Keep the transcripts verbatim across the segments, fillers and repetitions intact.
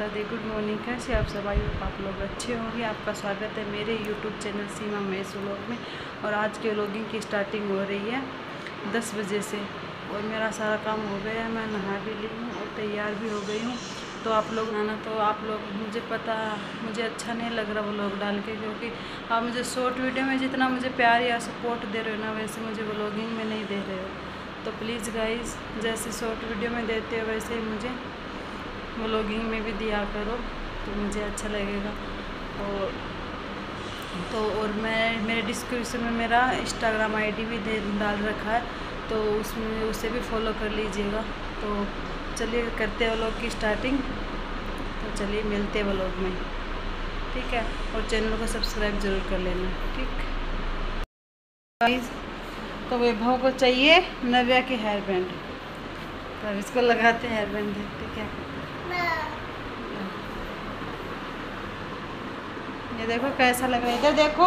राधा दी। Good morning. कैसे आप सब? आई होप आप लोग अच्छे होंगे। आपका स्वागत है मेरे YouTube channel Seema Mahesh vlog में। और आज के व्लॉगिंग की स्टार्टिंग हो रही है दस बजे से और मेरा सारा काम हो गया है। मैं नहा भी ली हूँ और तैयार भी हो गई हूँ। तो आप लोग आना, तो आप लोग, मुझे पता, मुझे अच्छा नहीं लग रहा व्लॉग डाल के, क्योंकि आप मुझे शॉर्ट वीडियो में जितना मुझे प्यार या सपोर्ट दे रहे हो ना, वैसे मुझे व्लॉगिंग में नहीं दे रहे हो। तो प्लीज़ गाइस, जैसे शॉर्ट वीडियो में देते हो वैसे ही मुझे व्लॉगिंग में भी दिया करो, तो मुझे अच्छा लगेगा। और तो और मैं मेरे डिस्क्रिप्शन में मेरा इंस्टाग्राम आईडी भी दे डाल रखा है, तो उसमें उसे भी फॉलो कर लीजिएगा। तो चलिए करते हैं व्लॉग की स्टार्टिंग। तो चलिए मिलते हैं व्लॉग में, ठीक है। और चैनल को सब्सक्राइब जरूर कर लेना, ठीक। तो वैभव को चाहिए नव्या के हेयर बैंड, तो अब इसको लगाते हैं हेयर बैंड, ठीक है। ये देखो कैसा लग रहा है, इधर देखो,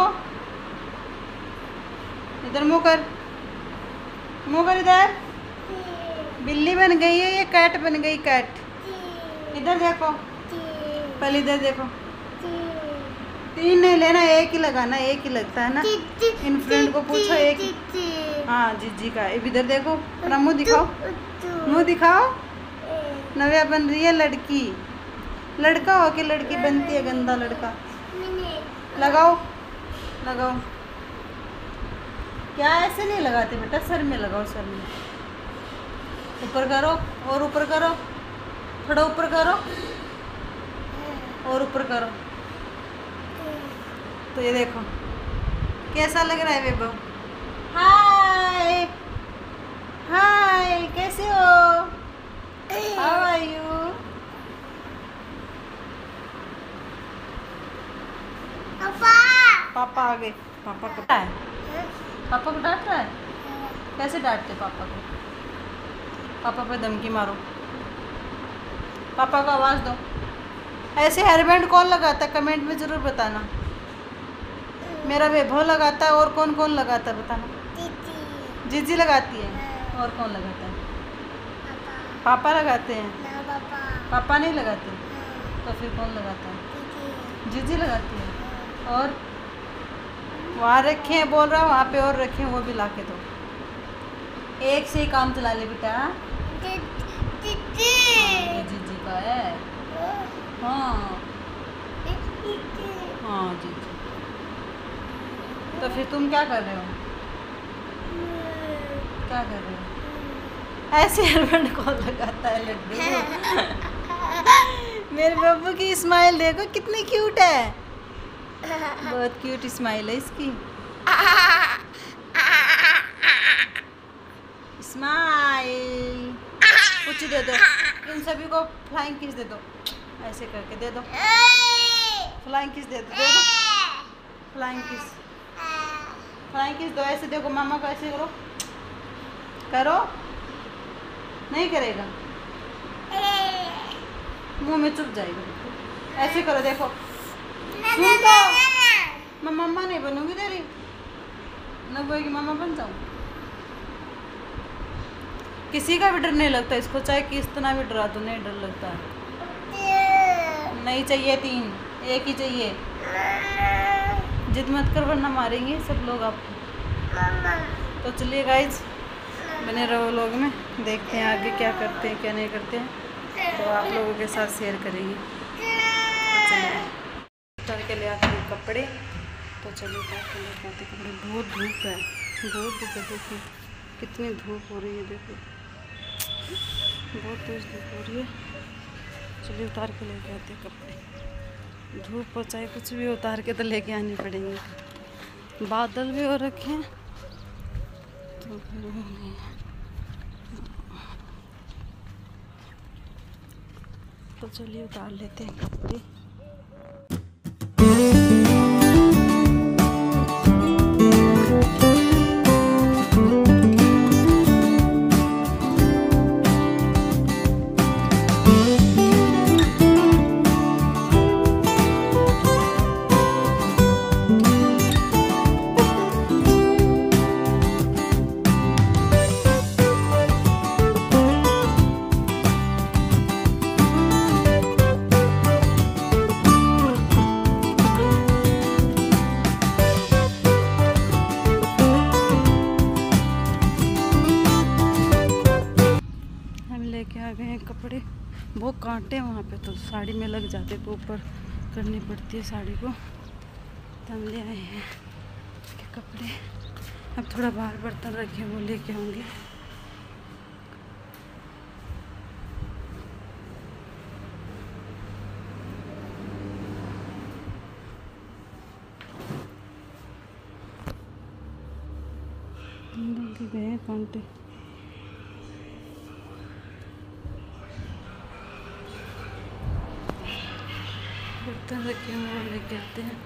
इधर मुँह कर, मुँह कर, इधर बिल्ली बन गई है, ये कैट बन गई, कैट। इधर देखो, पहले इधर देखो। तीन नहीं लेना, एक ही लगाना, एक ही लगता है ना। इन फ्रेंड को पूछो, एक ही। हाँ जीजी का। इधर देखो, अपना मुँह दिखाओ, मुँह दिखाओ। नव्या बन रही है लड़की, लड़का हो के लड़की बनती है, गंदा लड़का। लगाओ लगाओ। क्या ऐसे नहीं लगाते बेटा, सर में लगाओ, सर में। ऊपर करो, और ऊपर करो, थोड़ा ऊपर करो, और ऊपर करो। तो ये देखो कैसा लग रहा है वैभव। हाय हाय, कैसे हो? How are you? पापा पापा आ गए। पापा को है, पापा को डांट रहा है। कैसे डांटते पापा को? पापा पे धमकी मारो, पापा को आवाज़ दो। ऐसे हेयरबैंड कौन लगाता है, कमेंट में ज़रूर बताना। मेरा वैभव लगाता है, और कौन कौन लगाता है बताना। जीजी जीजी लगाती है, और कौन लगाता है? पापा, पापा लगाते हैं। पापा पापा नहीं लगाते, तो फिर कौन लगाता है? जीजी लगाती है। और वहाँ रखे हैं, बोल रहा हूँ, वहाँ पे और रखे हैं, वो भी ला के दो। एक से ही काम चला ले बेटा। ये जीजी का है। हाँ हाँ जीजी। तो फिर तुम क्या कर रहे हो? क्या कर रहे हो? ऐसे हेयरबैंड कौन लगाता है लड्डू? मेरे बब्बू की स्माइल देखो कितनी क्यूट है, बहुत क्यूट स्माइल है इसकी। स्माइल। कुछ दे दो, इन सभी को फ्लाइंग किस दे दो, ऐसे करके दे दो। फ्लाइंग किस दे दो, दे दो फ्लाइंग किस, फ्लाइंग किस दो। ऐसे देखो, मामा को ऐसे करो, करो। नहीं करेगा, मुंह में चुप जाएगा। ऐसे करो, देखो। सुन तो, मैं मम्मा नहीं बनूंगी तेरी, न कोई की मम्मा बन जाऊँ। किसी का भी डर नहीं लगता इसको, चाहे कितना भी डरा दो, नहीं डर लगता है। नहीं चाहिए तीन, एक ही चाहिए। जिद मत कर वरना मारेंगे सब लोग आपको। तो चलिए गाइज, बने रहो लोग में, देखते हैं आगे क्या करते हैं क्या नहीं करते हैं, तो आप लोगों के साथ शेयर करेंगे। तो चलिए उतार के ले आते हैं कपड़े। तो चलिए उतार के ले आते कपड़े। बहुत धूप है, बहुत धूप है, देखिए कितनी धूप हो रही है, देखो बहुत तेज धूप हो रही है। चलिए उतार के लेके आते हैं कपड़े। धूप हो चाहे कुछ भी, उतार के तो लेके आने पड़ेंगे। बादल भी हो रखे हैं, तो तो चलिए उतार लेते हैं कपड़े। लेके आ गए हैं कपड़े। बहुत कांटे वहाँ पे, तो साड़ी में लग जाते तो ऊपर करनी पड़ती है साड़ी को। तो हम ले आए हैं के कपड़े। अब थोड़ा बाहर बर्तन रखे वो लेके आऊँगी। गए हैं कांटे। बर्तन रखे हैं वो लेके आते हैं।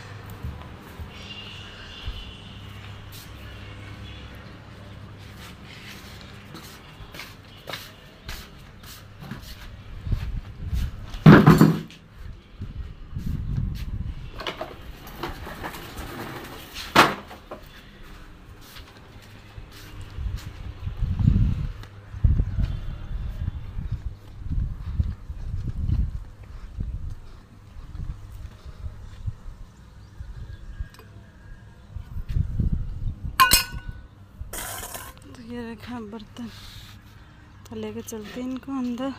ये रखा बर्तन, तो लेके चलते हैं इनको अंदर।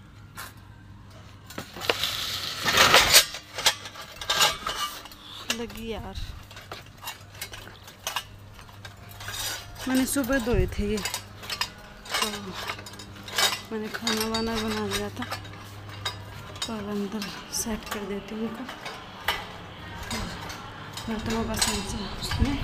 लगी यार, मैंने सुबह धोए थे ये, तो मैंने खाना वाना बना लिया था, तो अंदर सेट कर देती हूँ उनको। बर्तनों का सामान उसमें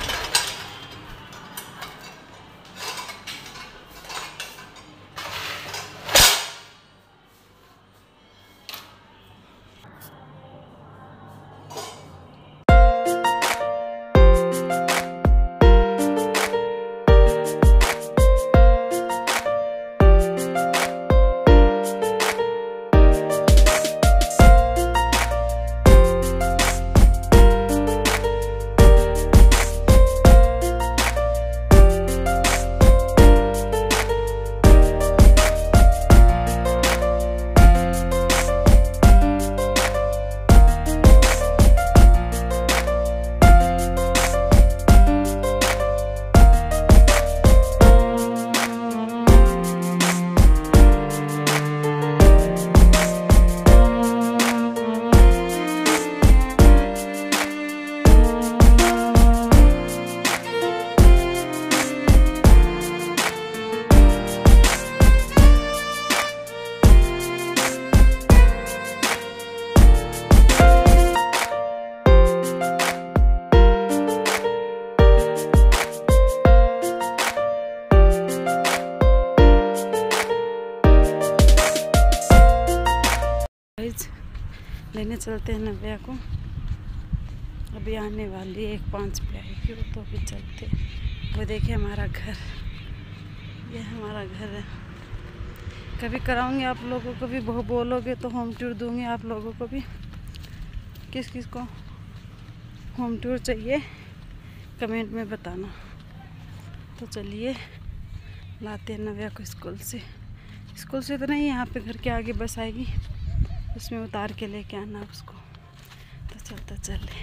लेने चलते हैं नव्या को। अभी आने वाली है, एक पाँच पे आएगी वो, तो अभी चलते हैं। वो देखिए हमारा घर, ये हमारा घर है। कभी कराऊंगी आप लोगों को भी, बहुत बोलोगे तो होम टूर दूंगी आप लोगों को भी। किस किस को होम टूर चाहिए कमेंट में बताना। तो चलिए लाते हैं नव्या को स्कूल से। स्कूल से तो नहीं, यहाँ पे घर के आगे बस आएगी, उसमें उतार के लेके आना उसको। तो चलता चले।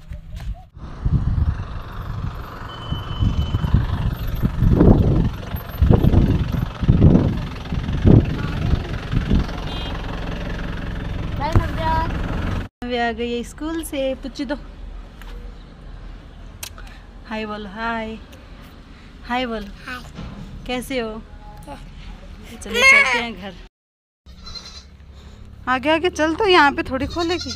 आ गई स्कूल से, पूछी दो। हाय बोलो, हाय हाय बोलो। हाय, कैसे हो? चलिए चलते हैं घर। आगे आगे चल, तो यहाँ पे थोड़ी खोलेगी।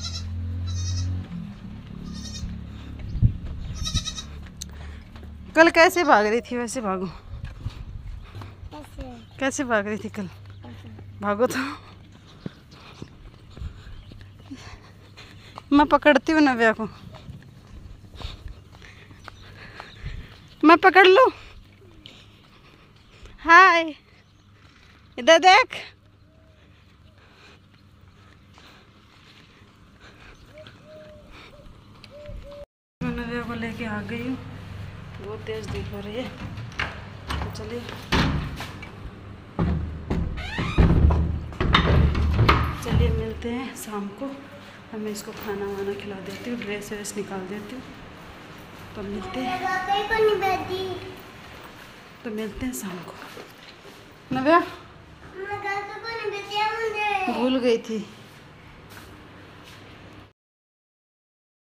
कल कैसे भाग रही थी, वैसे भागो। कैसे कैसे भाग रही थी कल? भागो तो। मैं पकड़ती हूँ नव्या को, मैं पकड़ लूँ। हाय, इधर देख। मैं नव्या को लेके आ गई हूँ, बहुत तेज धूप हो रही है। तो चलिए चलिए मिलते हैं शाम को। अब मैं इसको खाना वाना खिला देती हूँ, ड्रेस व्रेस निकाल देती हूँ। तो मिलते हैं तो मिलते हैं शाम को। नव्या भूल गई थी।